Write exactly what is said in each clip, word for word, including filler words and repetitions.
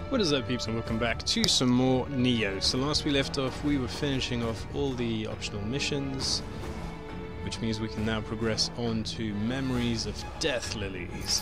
What is up, peeps, and welcome back to some more Nioh. So last we left off, we were finishing off all the optional missions, which means we can now progress on to Memories of Death-Lillies.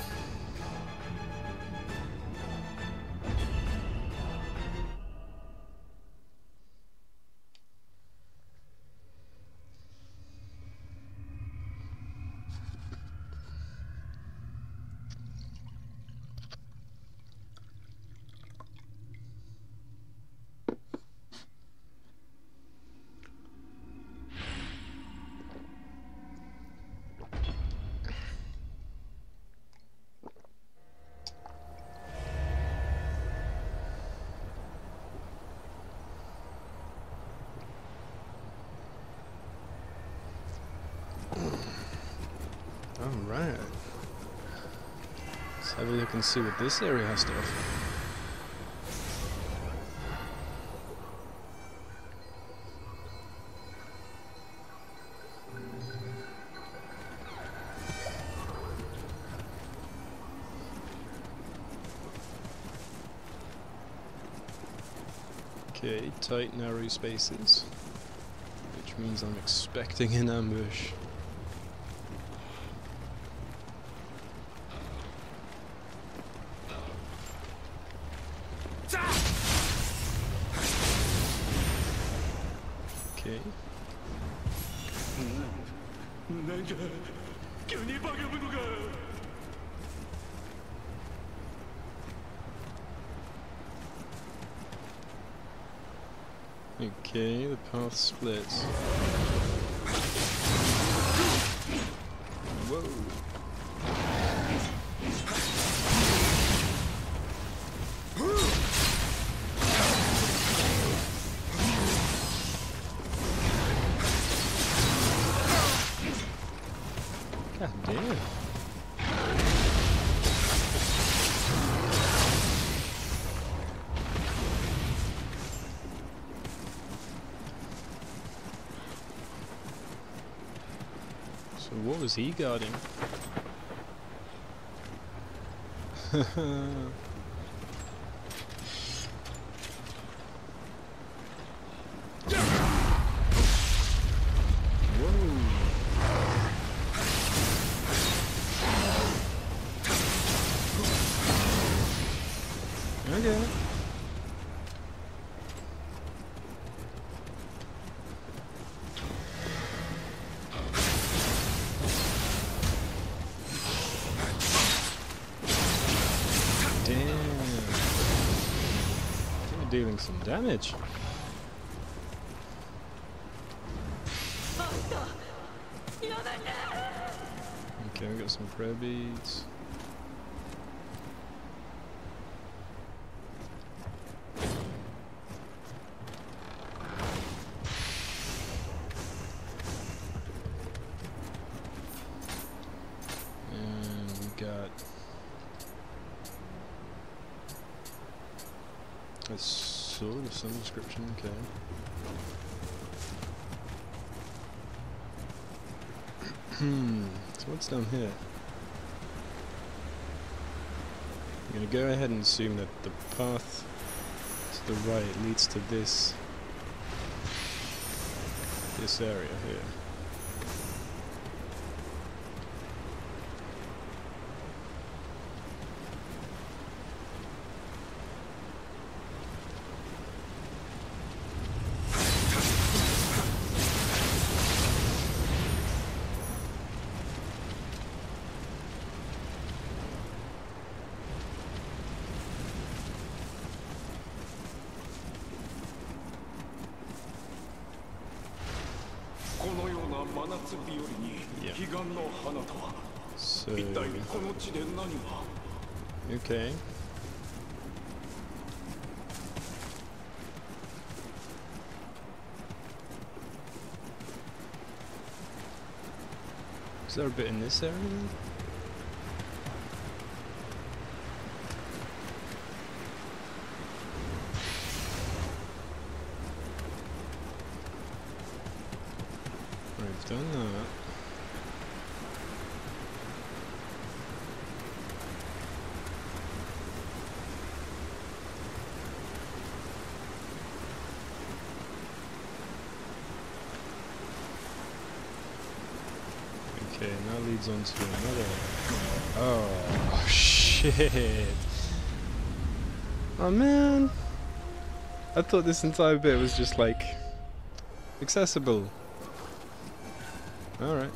Alright, let's have a look and see what this area has to offer. Okay, tight narrow spaces, which means I'm expecting an ambush. Okay. Okay, the path splits. Whoa. God damn. So what was he guarding? Okay. Damn. You're dealing some damage. Okay, we got some prayer beads. Got a sword of some description, okay. Hmm, so what's down here? I'm gonna go ahead and assume that the path to the right leads to this this area here. Yeah. So, okay. Is there a bit in this area? I've done that. Okay, and that leads on to another. Oh, shit. Oh, man. I thought this entire bit was just, like, accessible. Alright.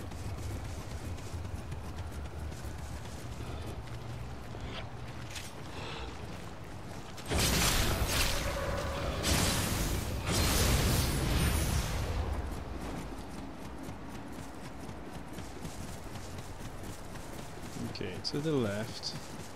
Okay, to the left.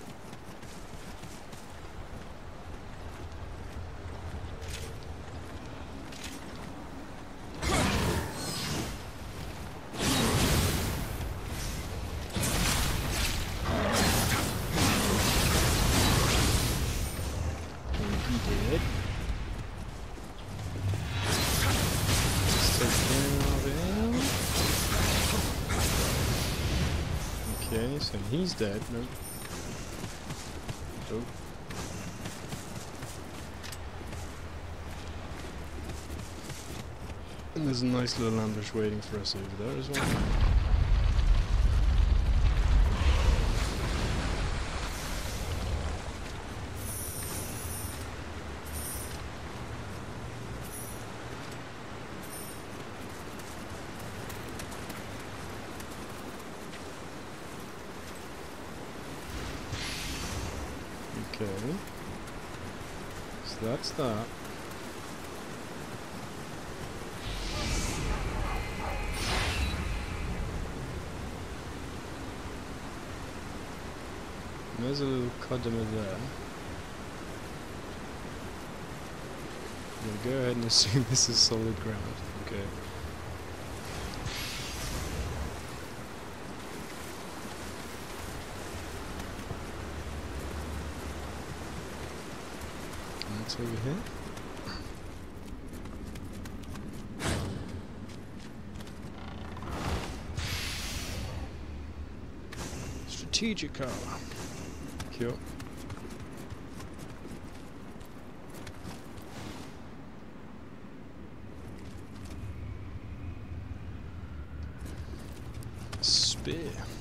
Okay, so he's dead. Nope. Nope. And there's a nice little ambush waiting for us over there as well. Okay, so that's that. And there's a little customer there. I'm gonna go ahead and assume this is solid ground. Okay. That's over here. Strategic car. Cool. Spear.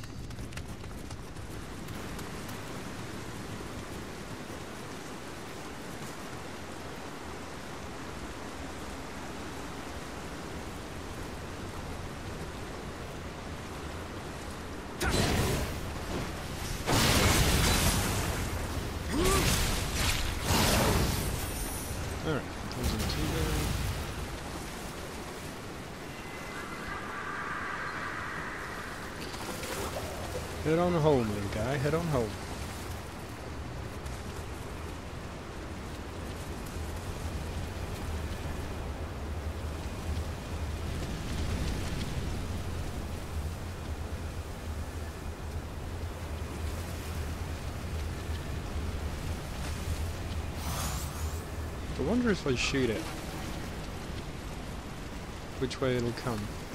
Alright, comes into there. Head on home, little guy, head on home. I wonder if I shoot it, which way it'll come.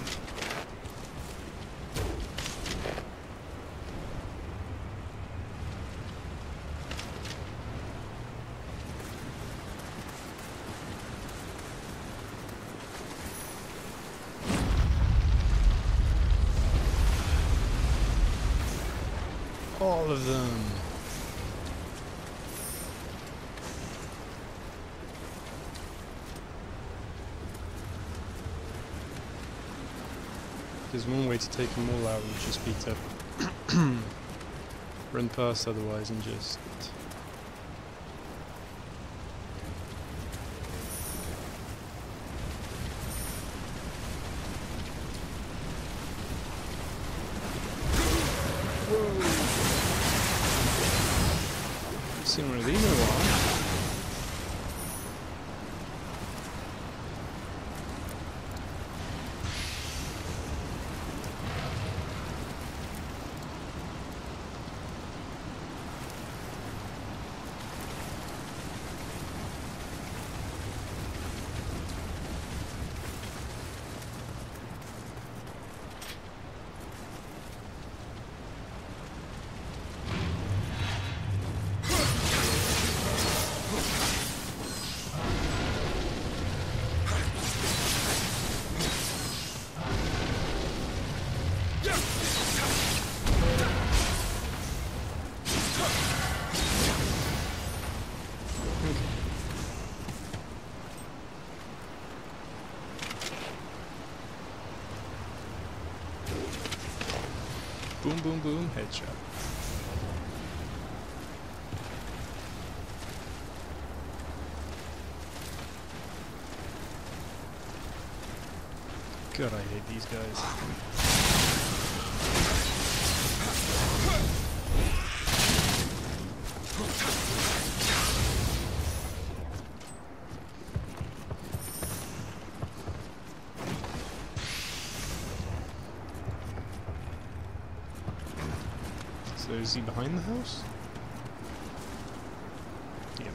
All of them. There's one way to take them all out, would just be to run past otherwise and just... Whoa! Seen one of these in a while. Boom, boom, boom. Headshot. God, I hate these guys. So is he behind the house? Yep.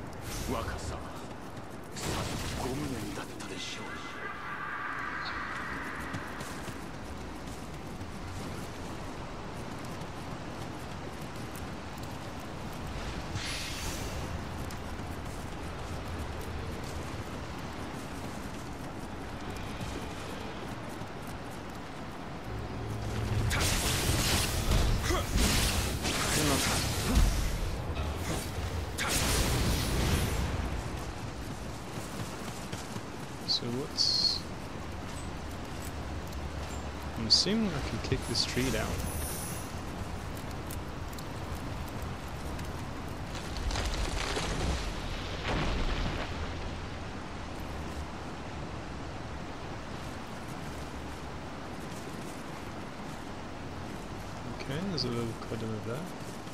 So what's... I'm assuming I can kick this tree down. Okay, there's a little cordon of that.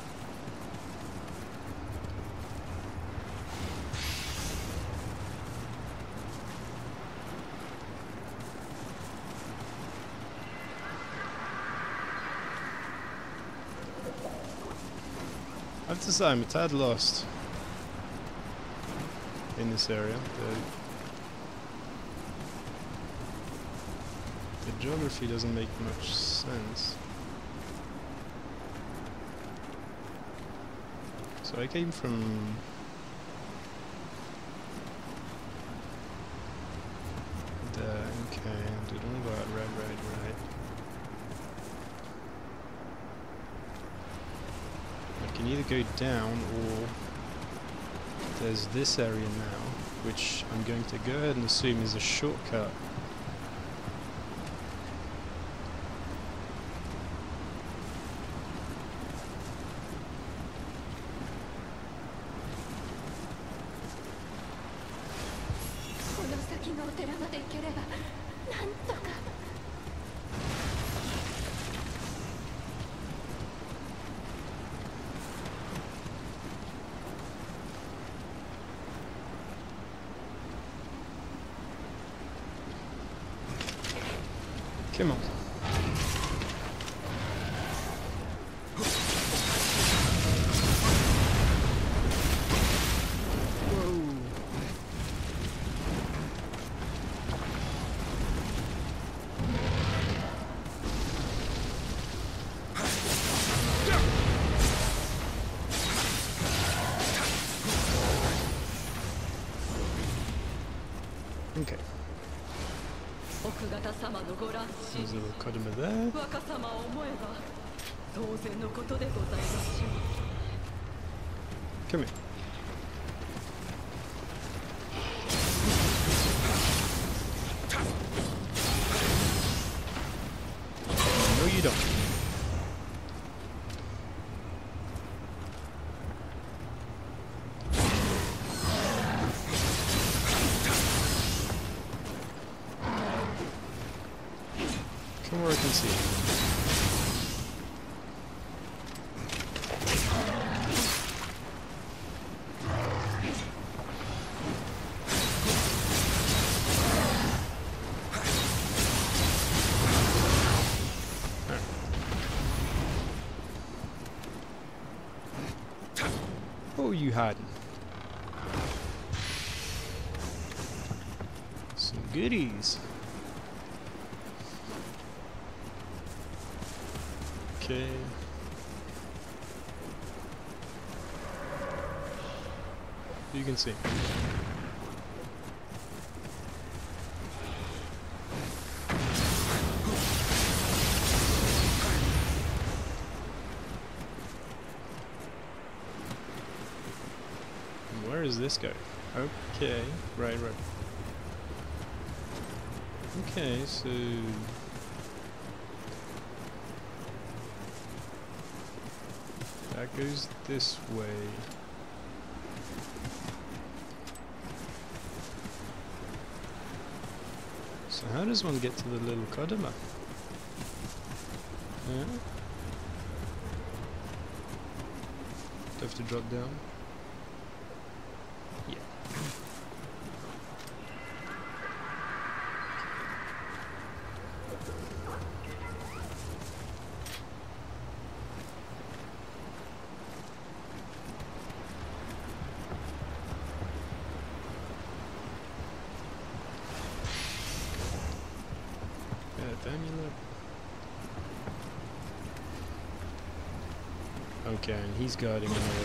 I have to say, I'm a tad lost in this area. The, the geography doesn't make much sense. So I came from... the, okay, did all that, right, right, right. I can either go down or there's this area now, which I'm going to go ahead and assume is a shortcut. Come on. Whoa. Okay. There's a little Kodama there. Come here. No, you don't. Come where I can see it. What were you hiding? Some goodies. Okay. You can see. Where is this go? Okay, right, right. Okay, so it goes this way. So how does one get to the little Kodama? Yeah. Do I have to drop down? Yeah. Amulet. Okay, and he's guarding another.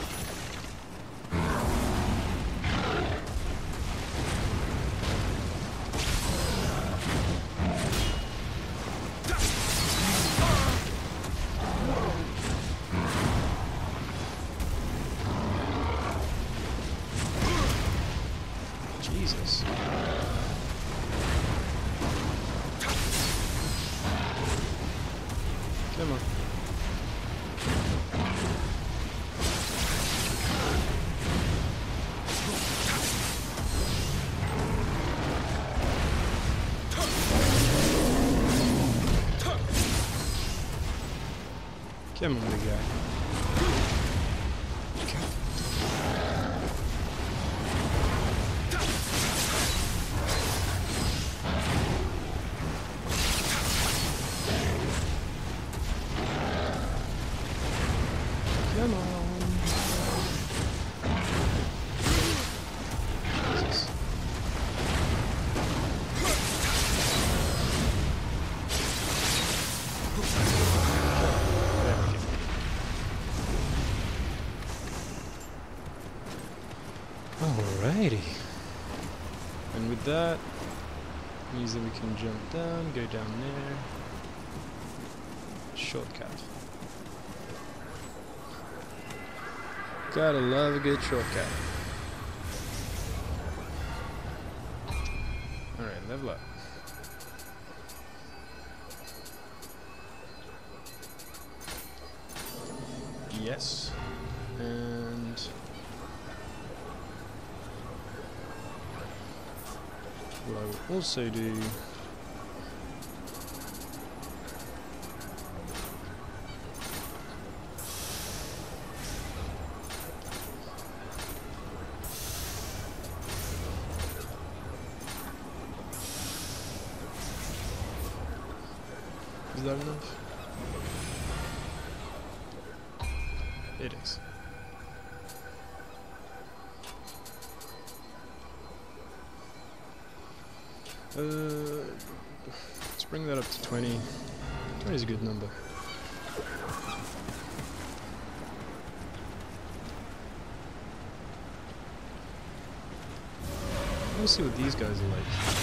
Jesus. Come on. Come on, big guy. Come on. Jesus. Alrighty. And with that, means that we can jump down, go down there. Shortcut. Gotta love a good shortcut. Alright, level up. Yes. And what I will also do Is that enough? It is. Uh, let's bring that up to twenty. twenty is a good number. Let's see what these guys are like.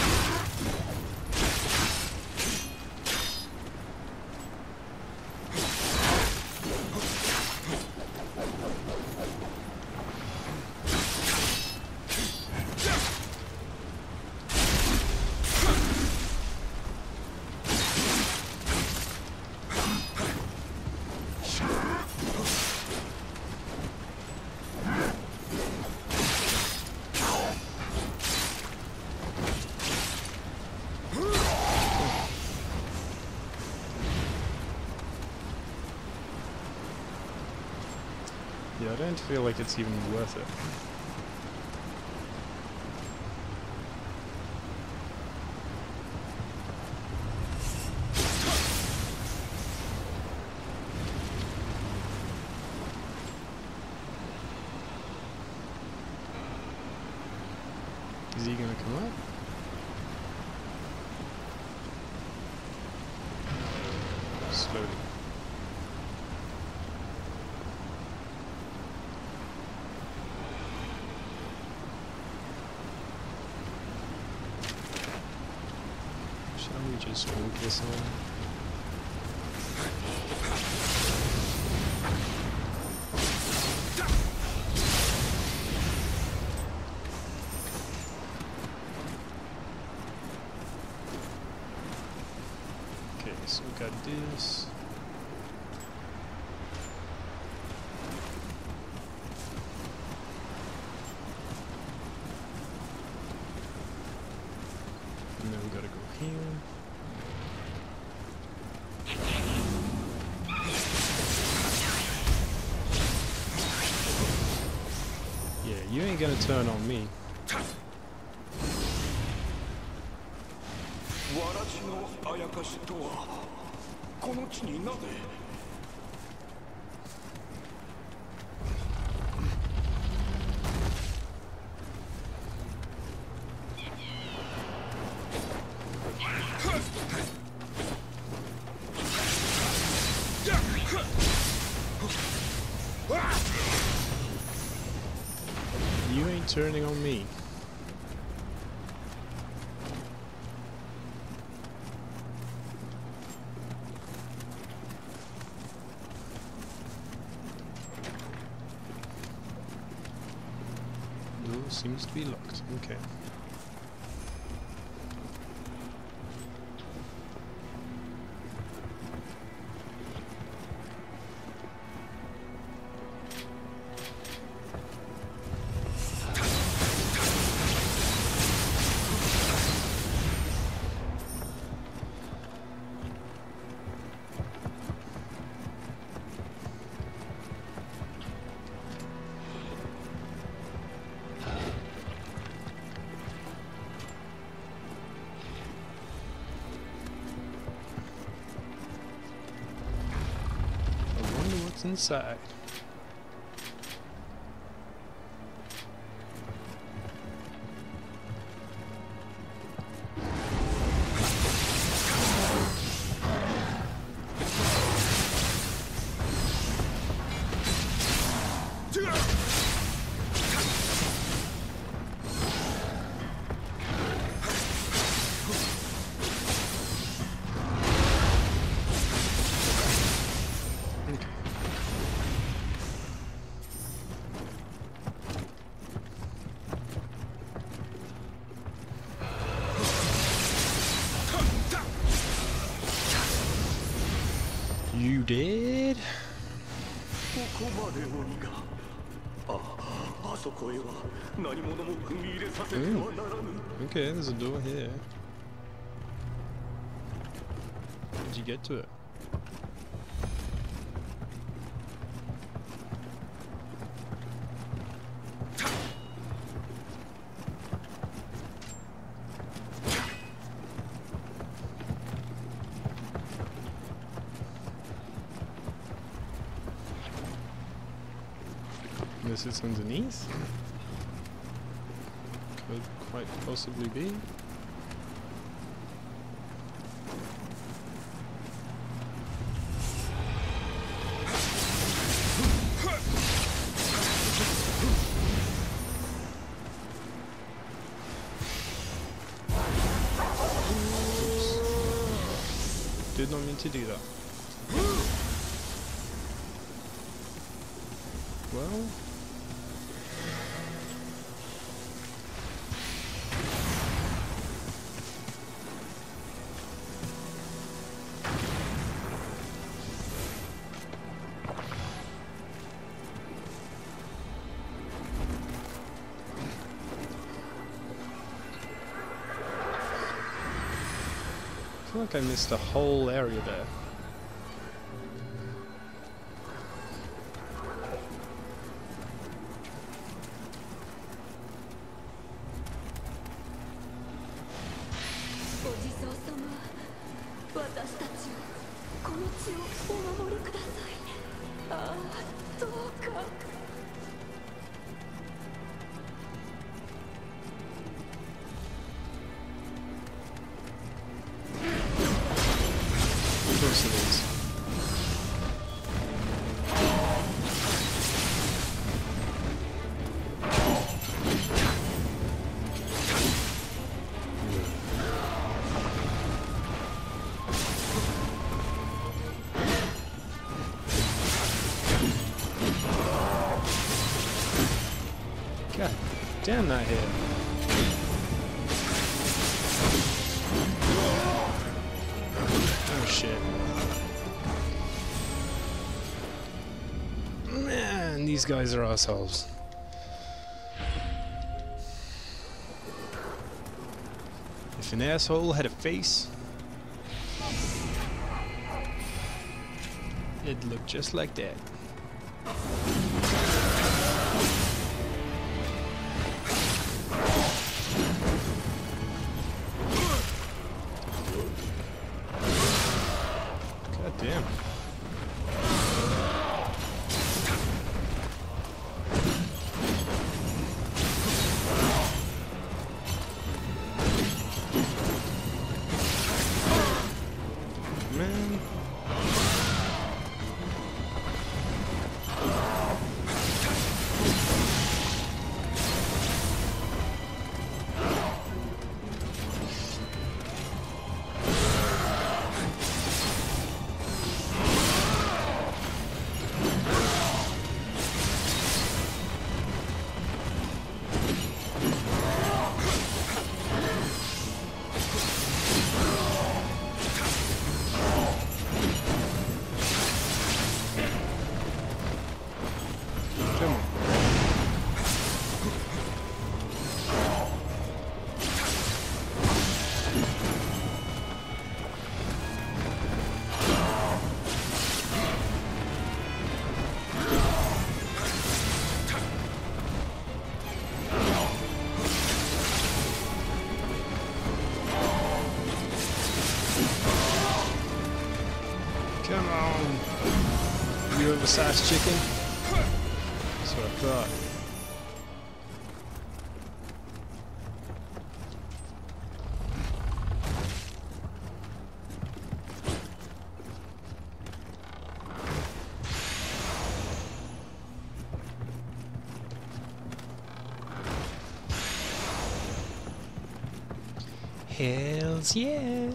Yeah, I don't feel like it's even worth it. Is he gonna come up? Slowly. Shall we just walk this on? Okay, so we got this. you ain't gonna turn on me. You ain't turning on me. Door seems to be locked. Okay. What's inside? You did? Ooh. Okay, there's a door here. How did you get to it? This is underneath? Could quite possibly be. Oops. Did not mean to do that. Well, I feel like I missed a whole area there. Of course it is. God damn that hit. Oh shit. Man, these guys are assholes. If an asshole had a face, it'd look just like that. ass chicken. That's what I thought. Hells yeah!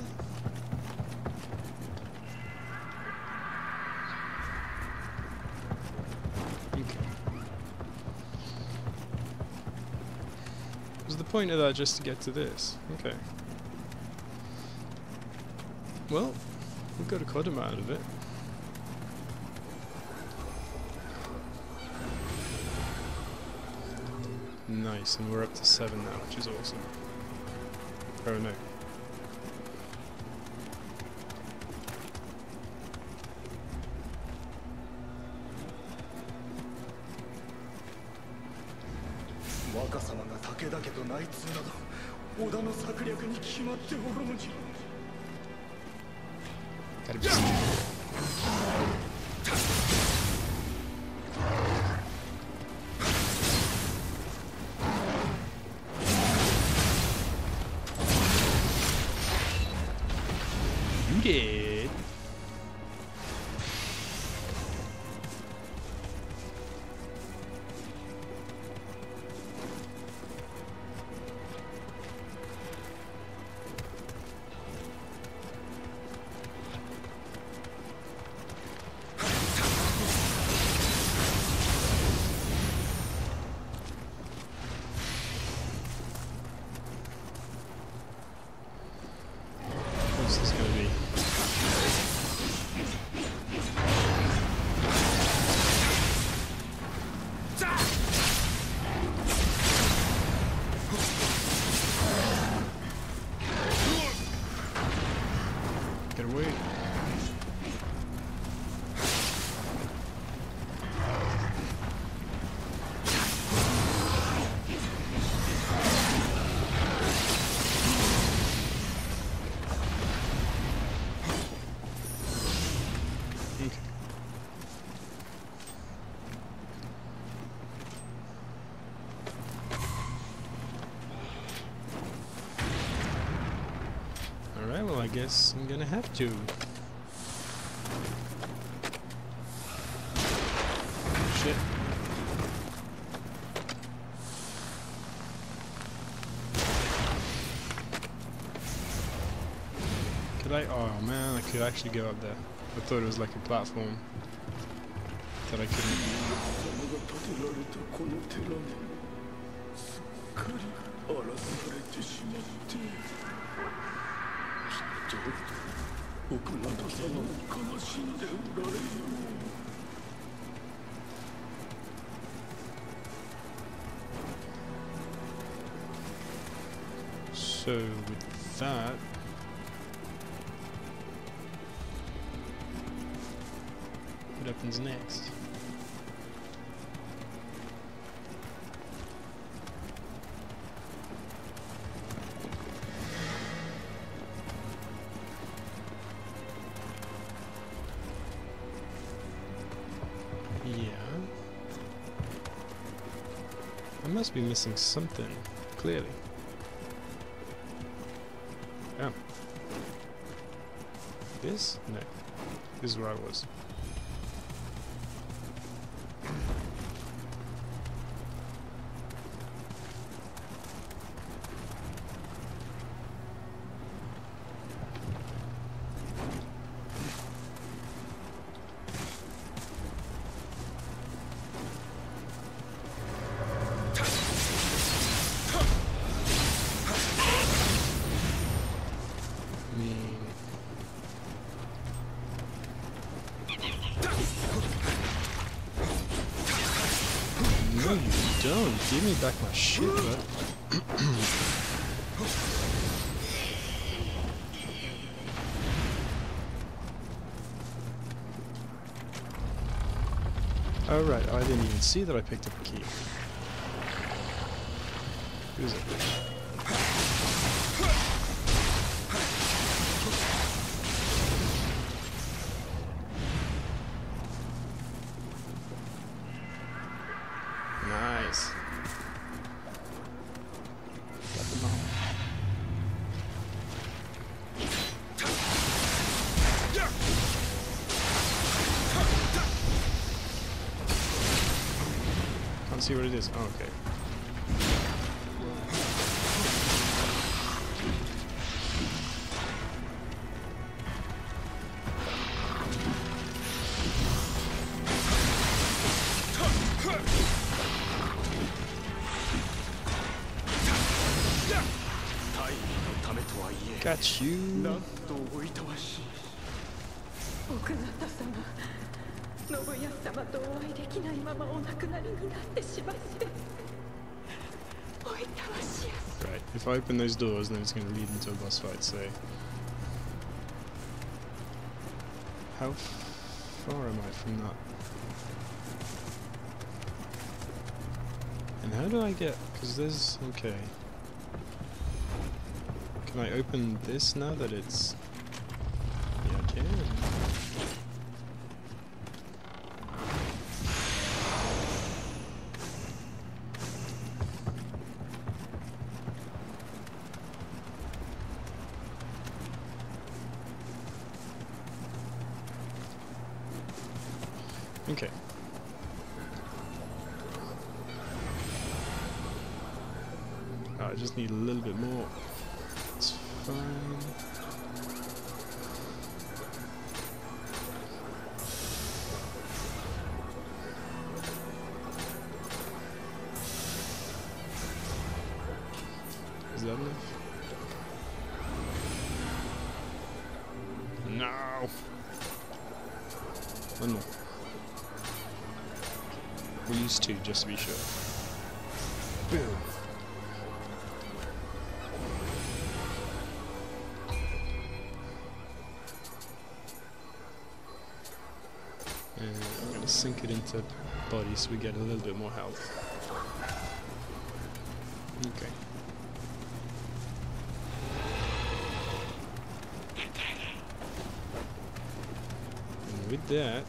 Was the point of that just to get to this? Okay. Well, we've got a Kodama out of it. Nice, and we're up to seven now, which is awesome. Oh no. Gotta be stupid. You did. What's this gonna be? Get away. Okay. Alright, well I guess I'm gonna have to. Shit. Could I? Oh man, I could actually go up there. I thought it was like a platform that I couldn't. So with that, what happens next? Yeah. I must be missing something, clearly. Oh. This? No. This is where I was. No, you don't. Give me back my shit, bud. Oh right, I didn't even see that I picked up a key. Who's it? Nice. Got them all. Can't see what it is. Oh, okay. Got you. Right, if I open those doors, then it's going to lead into a boss fight, so... How far am I from that? And how do I get... because there's... okay. Can I open this now that it's... yeah, I can. Okay. Oh, I just need a little bit more. It's fine. Is that enough? No! One more. We'll use two just to be sure. Boom! And I'm going to sink it into body so we get a little bit more health. Okay. And with that,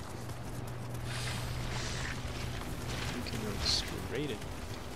we can go straight in.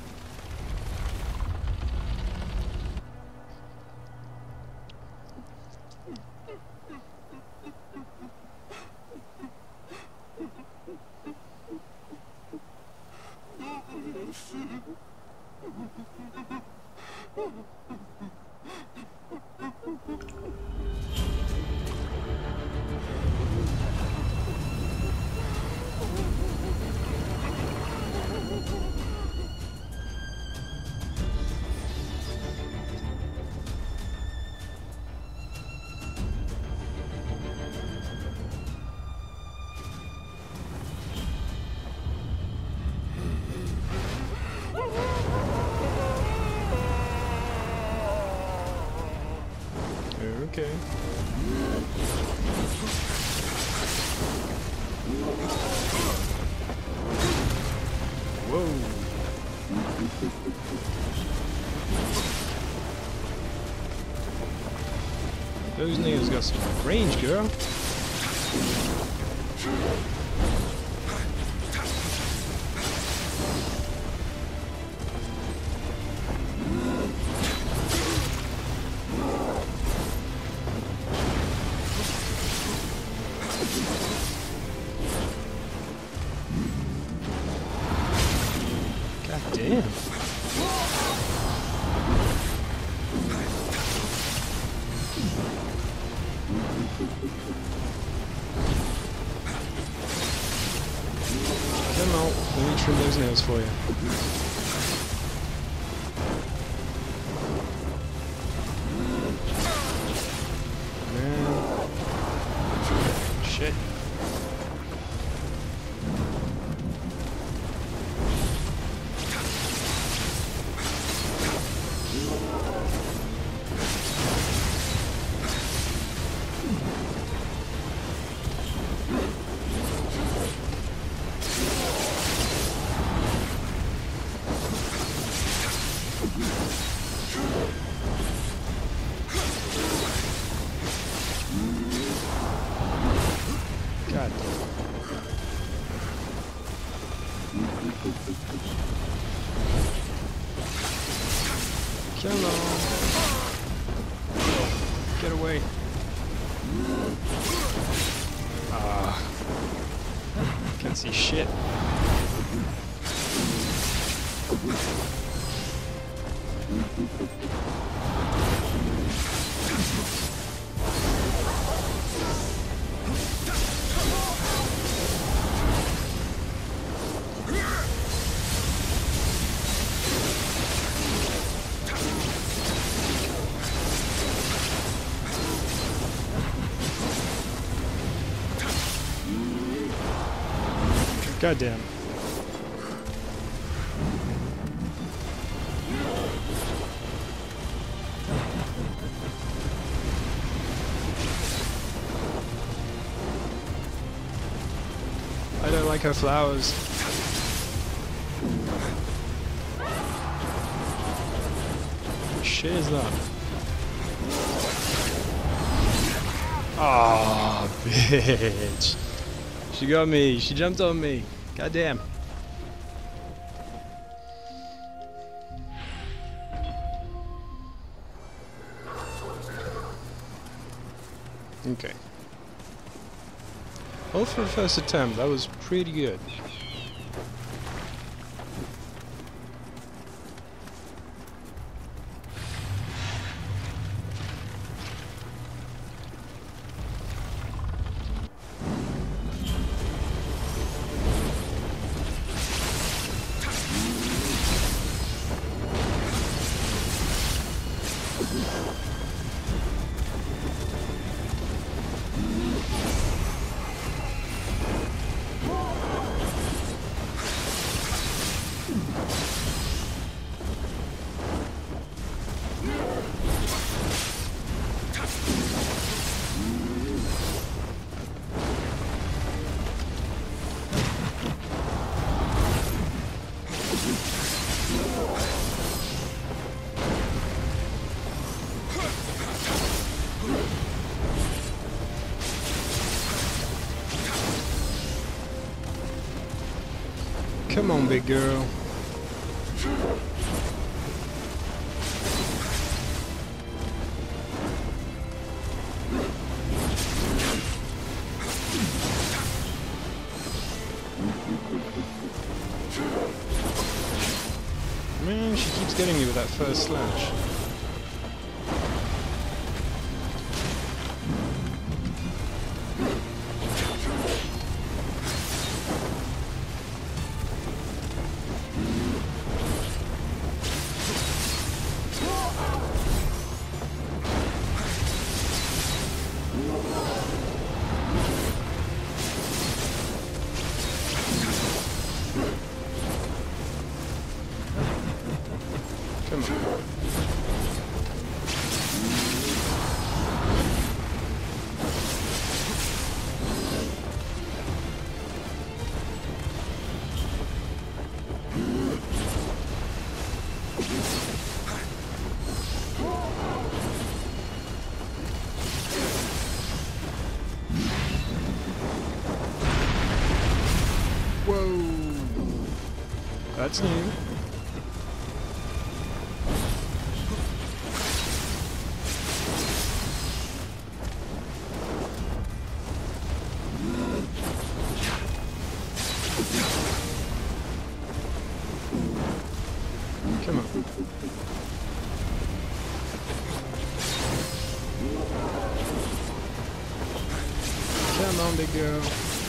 Okay. Whoa. Those niggas got some range, girl. Damn. Come on, let me trim those nails for you. Man. Shit. Come on. Get away. Ah. Can't see shit. Goddamn. I don't like her flowers. What shit is that? Ah, oh, bitch. She got me. She jumped on me. Goddamn. Okay. All for the first attempt. That was pretty good. Come on, big girl. Man, she keeps getting me with that first slash. Come on. Whoa. That's new. Come on. Come on, big girl.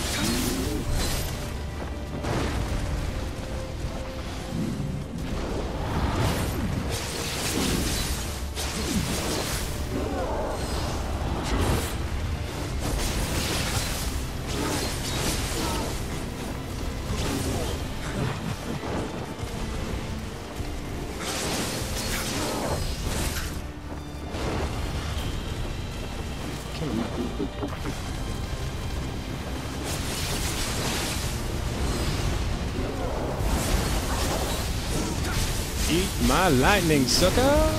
Eat my lightning, sucker!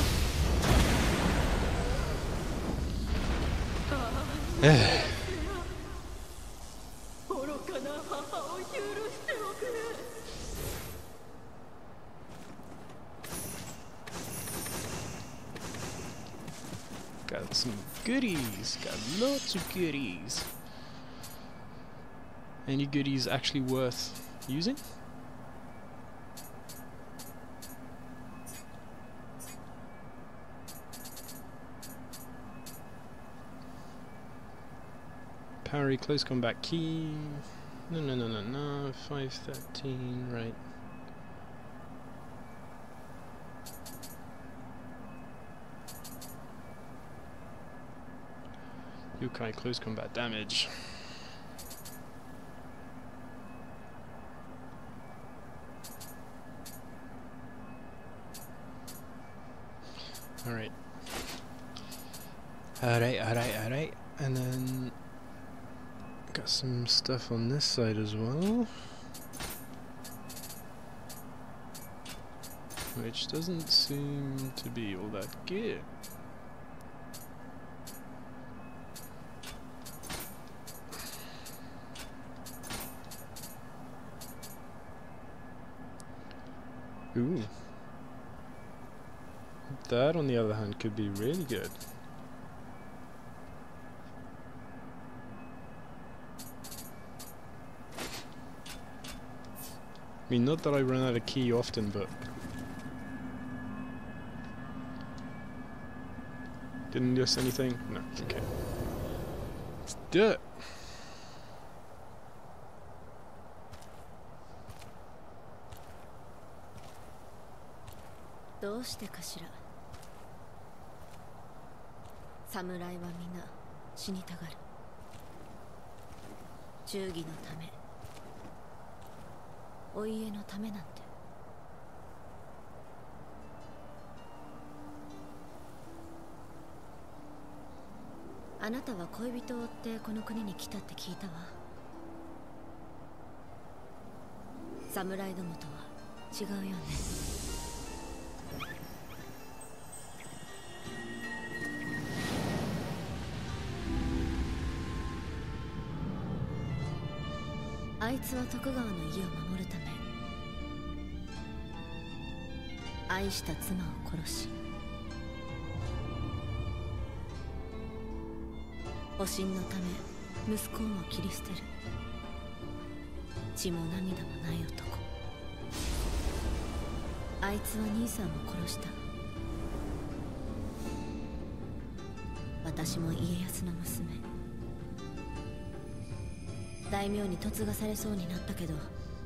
Got some goodies. Got lots of goodies. Any goodies actually worth using? Parry, close combat key. No, no, no, no, no. five thirteen, right. Yokai, close combat damage. Alright. Alright, alright, alright. And then got some stuff on this side as well, which doesn't seem to be all that good. Ooh. That, on the other hand, could be really good. I mean, not that I run out of key often, but... Didn't miss anything? No, okay. Let's do it! Howしてかしら。侍は皆死にたがる。忠義のため、お家のためなんて。あなたは恋人を追ってこの国に来たって聞いたわ。侍どもとは違うよね。あいつは徳川の家を守るため愛した妻を殺し保身のため息子をも切り捨てる血も涙もない男。あいつは兄さんを殺した。私も家康の娘。大名に嫁がされそうになったけど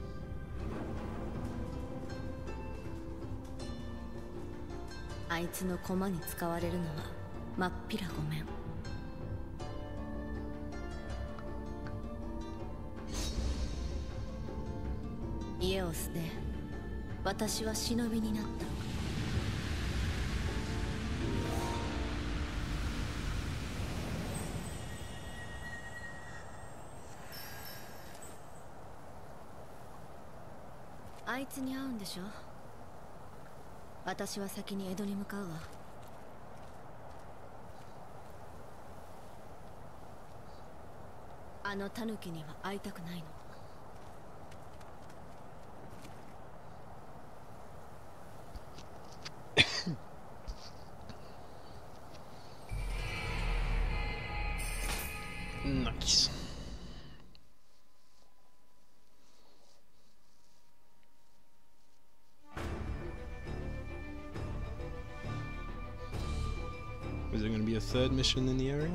あいつの駒に使われるのはまっぴらごめん。家を捨て私は忍びになった。あいつに会うんでしょ。私は先に江戸に向かうわ。あのタヌキには会いたくないの。 Nice. Is there going to be a third mission in the area?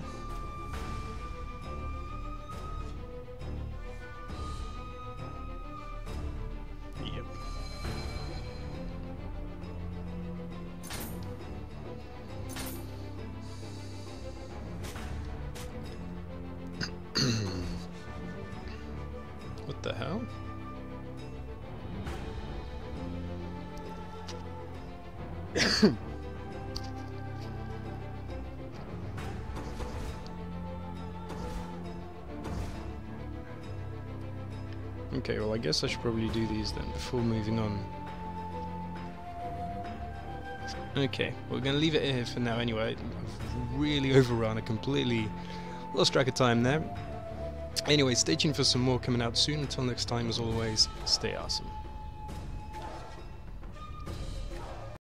Yep. What the hell? Okay, well I guess I should probably do these then before moving on. Okay, we're going to leave it here for now anyway. I've really overrun, I completely lost track of time there. Anyway, stay tuned for some more coming out soon. Until next time, as always, stay awesome.